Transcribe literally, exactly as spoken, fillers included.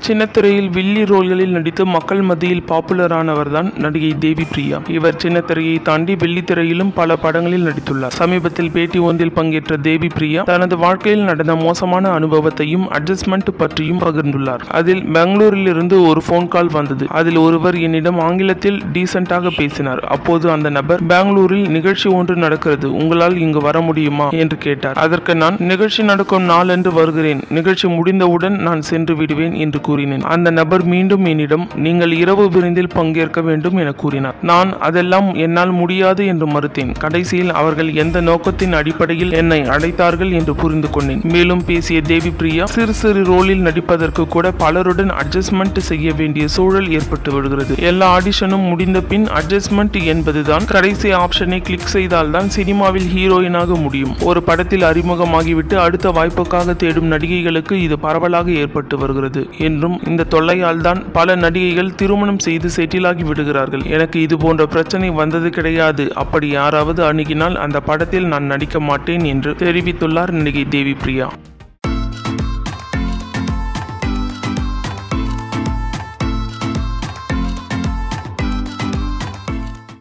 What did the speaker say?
சின்னத்திரையில் வில்லி ரோல்களில் நடித்து மக்கள் மத்தியில் பாப்புலரானவர்தான் நடிகை தேவி பிரியா. இவர் சின்னத்திரையை தாண்டி வெள்ளித்திரையிலும் பல படங்களில் நடித்துள்ளார். சமீபத்தில் பேட்டி ஒன்றில் பங்கேற்ற தேவி பிரியா தனது வாழ்க்கையில் நடந்த மோசமான அனுபவத்தையும் அட்ஜஸ்ட்மெண்ட் பற்றியும் பகிர்ந்துள்ளார். அதில் பெங்களூரில் இருந்து ஒரு போன் கால் வந்தது. அதில் ஒருவர் என்னிடம் ஆங்கிலத்தில் டீசென்டாக பேசினார். அப்போது அந்த நபர், பெங்களூரில் நிகழ்ச்சி ஒன்று நடக்கிறது, உங்களால் இங்கு வர முடியுமா என்று கேட்டார். அதற்கு நான், நிகழ்ச்சி நடக்கும் நாள் என்று வருகிறேன், நிகழ்ச்சி முடிந்தவுடன் நான் சென்று விடுவேன் என்று கூறினேன். அந்த நபர் மீண்டும் என்னிடம், நீங்கள் இரவு விருந்தில் பங்கேற்க வேண்டும் என கூறினார். நான் அதெல்லாம் என்னால் முடியாது என்று மறுத்தேன். கடைசியில் அவர்கள் எந்த நோக்கத்தின் அடிப்படையில் என்னை அழைத்தார்கள் என்று புரிந்து கொண்டேன். மேலும் பேசிய தேவி பிரியா, சிறு சிறு ரோலில் நடிப்பதற்கு கூட பலருடன் அட்ஜஸ்ட்மெண்ட் செய்ய வேண்டிய சூழல் ஏற்பட்டு விடுகிறது. எல்லா ஆடிஷனும் முடிந்த பின் அட்ஜஸ்ட்மெண்ட் என்பதுதான் கடைசி ஆப்ஷனை கிளிக் செய்தால்தான் சினிமாவில் ஹீரோயினாக முடியும். ஒரு படத்தில் அறிமுகமாகிவிட்டு அடுத்த வாய்ப்புக்காக தேடும் நடிகைகளுக்கு இது பரவலாக ஏற்பட்டு வருகிறது என்றும், இந்த தொல்லையால் தான் பல நடிகைகள் திருமணம் செய்து செட்டிலாகி விடுகிறார்கள். எனக்கு இது போன்ற பிரச்சனை வந்தது கிடையாது. அப்படி யாராவது அணுகினால் அந்த படத்தில் நான் நடிக்க மாட்டேன் என்று தெரிவித்துள்ளார் நடிகை தேவி பிரியா.